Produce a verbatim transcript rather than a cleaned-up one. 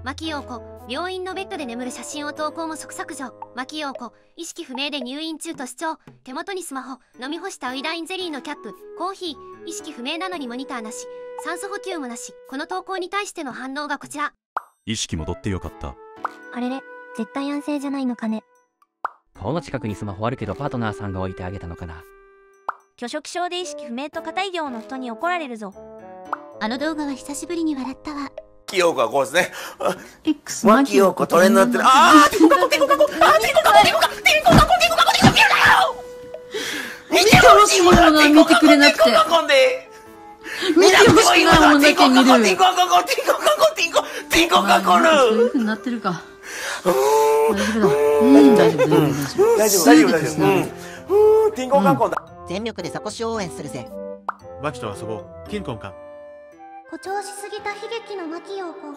牧陽子、病院のベッドで眠る写真を投稿も即削除。牧陽子、意識不明で入院中と主張。手元にスマホ、飲み干したウイダインゼリーのキャップ、コーヒー、意識不明なのにモニターなし、酸素補給もなし。この投稿に対しての反応がこちら。 意識戻ってよかった。 あれれ、絶対安静じゃないのかね。 顔の近くにスマホあるけどパートナーさんが置いてあげたのかな。 拒食症で意識不明と硬い業の人に怒られるぞ。 あの動画は久しぶりに笑ったわ。 牧陽子はこうですね。 X 牧陽子トレンドになってる。あーティンコカコティンコカコ、あーティンコカコティンコカコティンコカコティンコカコティンコカコティンコカコ見てほしいものは見てくれなくて、見てほしいものだけ見る。ティンコカコティンコカコティンコカコティンコティンコカコル。 そういう風になってるか。大丈夫だ。うん大丈夫大丈夫大丈夫大丈夫大丈夫大丈夫。うん。ティンコカコだ。 全力でザコシ応援するぜ。 マキと遊ぼう。キンコンか。 誇張しすぎた悲劇の牧陽子。